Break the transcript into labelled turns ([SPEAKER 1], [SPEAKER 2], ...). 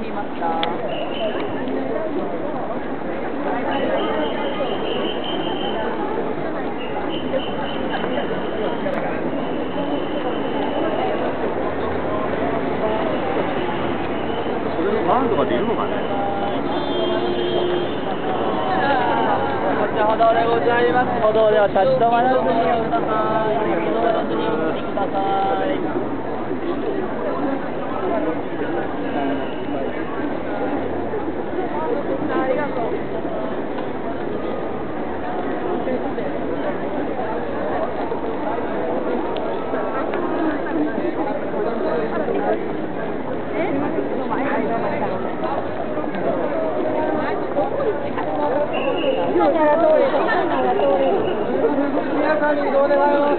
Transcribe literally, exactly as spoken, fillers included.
[SPEAKER 1] にいますか？
[SPEAKER 2] それのバーンとかでいるのかね。
[SPEAKER 1] 歩道でございます。歩道では立ち止まらずにおください。立ち止まらずにお進みください。ありがとう。皆さんに移動願います。